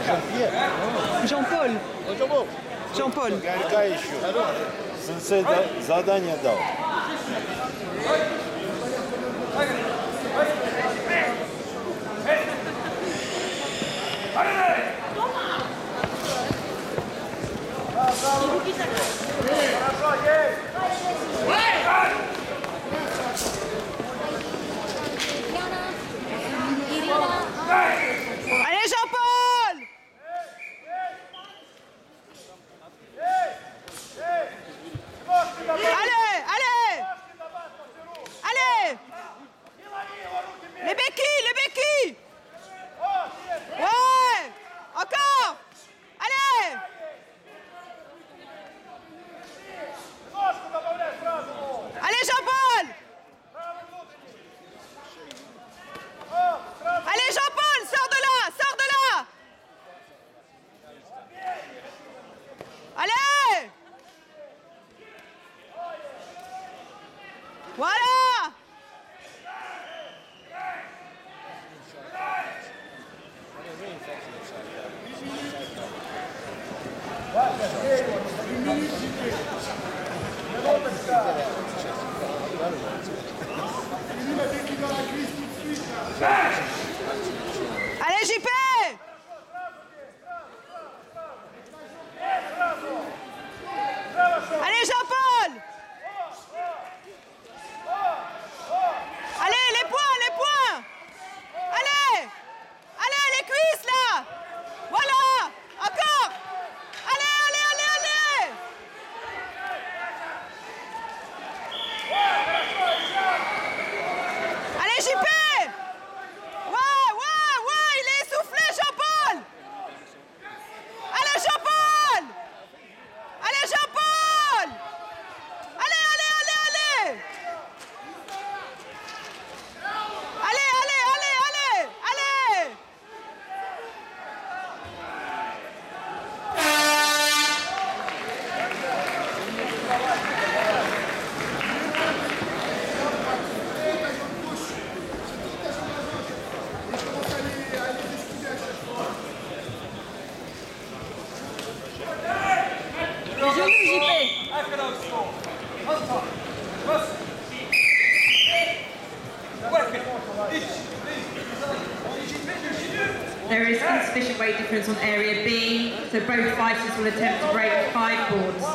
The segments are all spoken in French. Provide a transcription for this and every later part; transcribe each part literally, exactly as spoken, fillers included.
Jean-Paul. Jean-Paul. Галька еще. Сенсей задание дал. Allez Jean-Paul! Allez, allez! Allez! Les béquilles, les béquilles! Ouais! Encore! Allez! Allez Jean-Paul! Allez Jean-Paul, sors de là, sors de là! Allez! Voilà! Allez J P! Allez Jean-Paul! Allez les poings, les poings! Allez! Allez les cuisses là! Voilà! Encore! Allez, allez, allez, allez! Allez J P! Ouais, ouais, ouais, il est essoufflé Jean-Paul! Allez Jean-Paul! Allez Jean-Paul! Allez, allez, allez, allez! Allez, allez, allez, allez! Allez! There is insufficient weight difference on area B, so both fighters will attempt to break five boards.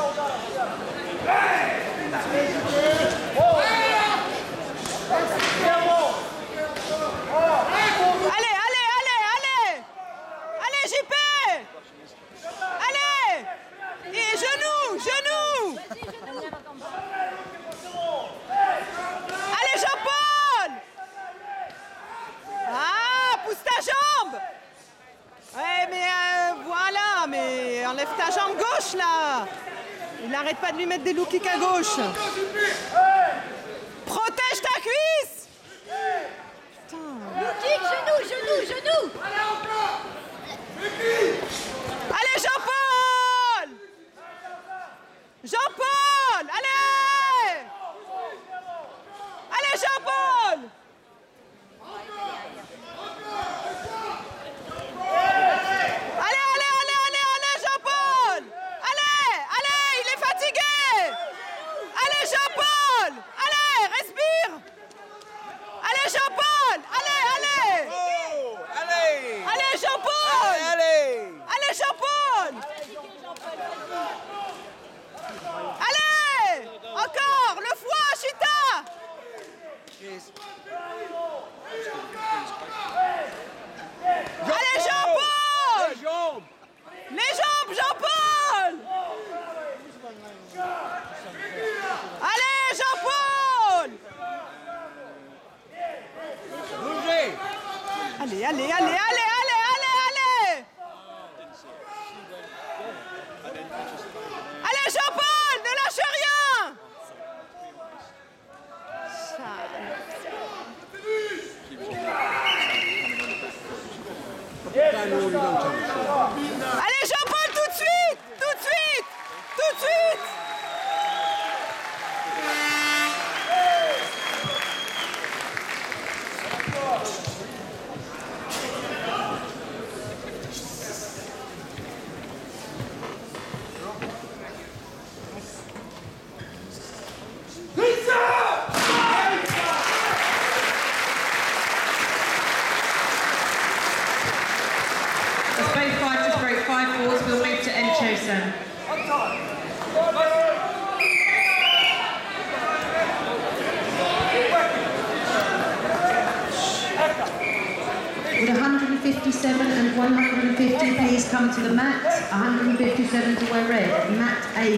Allez, allez, allez, allez! Allez J P! Allez! Et genoux, genoux! Allez Jean-Paul! Ah, pousse ta jambe! Ouais, mais euh, voilà, mais enlève ta jambe gauche là! Il n'arrête pas de lui mettre des low kicks à gauche. Protège ta cuisse! Putain. Low kick, genou, genou, genou! Allez Jean-Paul! Jean-Paul! Allez! Allez Jean-Paul! Allez, allez, allez, allez, allez Jean-Paul! Allez, allez, il est fatigué! Allez Jean-Paul! Allez, respire! Allez Jean-Paul! Allez, allez! Oh, allez! Allez Jean-Paul! Allez! Allez Jean-Paul! Allez! Encore! Le foie, Chita! Allez Jean-Paul! Les jambes! Les jambes, Jean-Paul! Allez Jean-Paul! Bougez! Allez, allez, allez, allez, allez, allez, allez! Allez Jean-Paul, ne lâche rien! Allez Jean-Paul, tout de suite! Tout de suite! Tout de suite! Davison. Would one hundred fifty-seven and one hundred fifty please come to the mat? one hundred fifty-seven to wear red. Mat A.